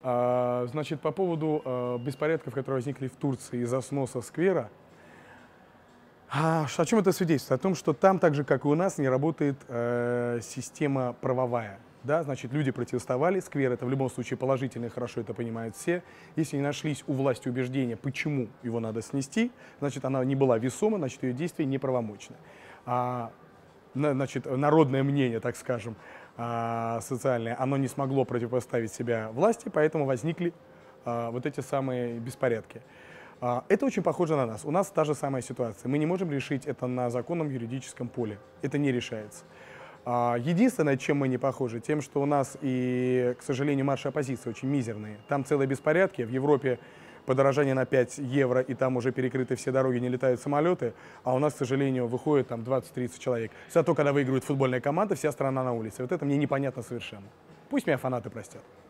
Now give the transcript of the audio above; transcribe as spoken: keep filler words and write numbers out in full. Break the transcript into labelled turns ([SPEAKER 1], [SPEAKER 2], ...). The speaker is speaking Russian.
[SPEAKER 1] А, значит, по поводу а, беспорядков, которые возникли в Турции из-за сноса сквера, а, ш- о чем это свидетельствует? О том, что там, так же, как и у нас, не работает э, система правовая. Да, значит, люди протестовали, сквер это в любом случае положительно, и хорошо это понимают все. Если не нашлись у власти убеждения, почему его надо снести, значит, она не была весома, значит, ее действия неправомочны. А, на- значит, народное мнение, так скажем, а, социальное, оно не смогло противопоставить себя власти, поэтому возникли а, вот эти самые беспорядки. А, Это очень похоже на нас. У нас та же самая ситуация. Мы не можем решить это на законном юридическом поле. Это не решается. А, Единственное, чем мы не похожи, тем, что у нас и, к сожалению, марши оппозиции очень мизерные. Там целые беспорядки. В Европе подорожание на пять евро, и там уже перекрыты все дороги, не летают самолеты. А у нас, к сожалению, выходит там двадцать-тридцать человек. Зато, когда выигрывает футбольная команда, вся страна на улице. Вот это мне непонятно совершенно. Пусть меня фанаты простят.